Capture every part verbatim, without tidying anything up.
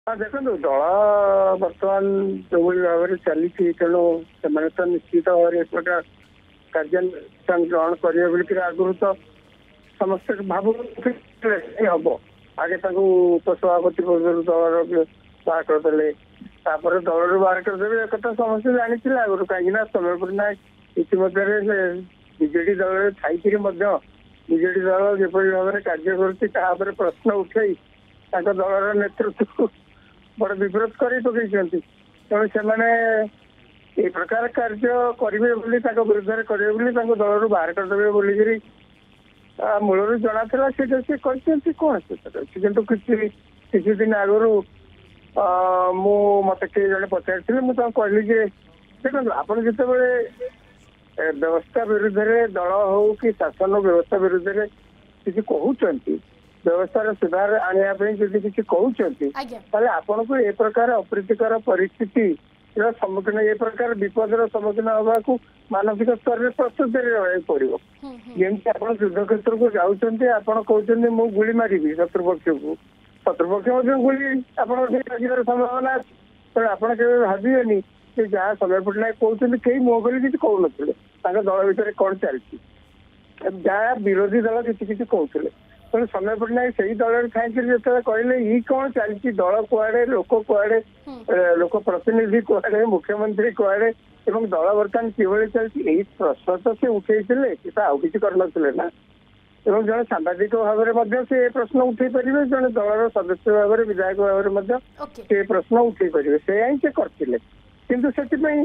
हाँ देखो दल बर्तमान जो भाव में चली तेणु से तो निश्चित भाव में प्रकार कार्यानुष्ठान ग्रहण करेंगे बोलिक आगुरी तो समस्त भाव हम आगे उपसभापति पद दल बाहर करदे दल बाहर करदे एक समस्त जानी आगुरी कहीं समय पट्टनायक इतिम्य बीजेडी दल थी बीजेडी दल जपरी भाव में कार्य कर प्रश्न उठे दलर नेतृत्व बड़ विरोध कर पकई तेणु से प्रकार कार्य करेंगे विरुद्ध करेंगे दल बाहर करदे बोलिकी मूल जना था सी कौन से किसी किसी दिन आगु मु मत किए जड़े पचारि मुझे कहली देखो आप जिते व्यवस्था विरुद्ध दल हो कि शासन व्यवस्था विरुद्ध किसी कहते व्यवस्था सुधार आने किसी कहते आपन को ए प्रकार अप्रीतिकर परिस्थिति सम्मुखीन ए प्रकार विपदर सम्मुखीन हवा को मानसिक स्तर में प्रस्तुत रहा पड़ो जमी आप युद्ध क्षेत्र को जाऊँच आपड़ कहते मु गुली मारि शत्रुपक्ष को शत्रुपक्ष गुली आप संभावना तेणु आपड़ के भावे कि जहाँ समय पट्टनायक कहते कई मुह कर किसी कहून दल भितर कौन चलती जहाँ विरोधी दल किसी किसी कहते तेणु समय पट्टनायक से ही दल थी जो कहले ये कौन चलती दल कुआड़े लोक कुआड़े लोक प्रतिनिधि कुआड़े मुख्यमंत्री कुआड़े एवं दल बर्तमान किभली चलती यही प्रश्न तो से उठे कि आउ कि करनथिले ना एवं जड़े सांबादिक भाव में से प्रश्न उठे पारे जड़े दलर सदस्य भाव में विधायक भाव में से प्रश्न उठे पारे से ही से करते किंतु से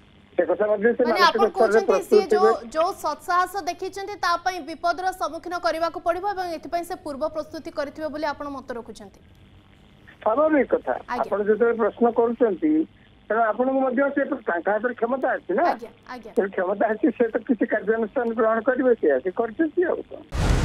जो सत्साहस देखी विपदर सम्मुखीन करने को पड़ो से पूर्व प्रस्तुति करेंगे बोली आप मत रखुंट स्वाभाविक कथा आप जो प्रश्न कर हाथ क्षमता अच्छी ना क्षमता अच्छी से तो किसी कार्यानुष्ठान ग्रहण करेंगे सी कर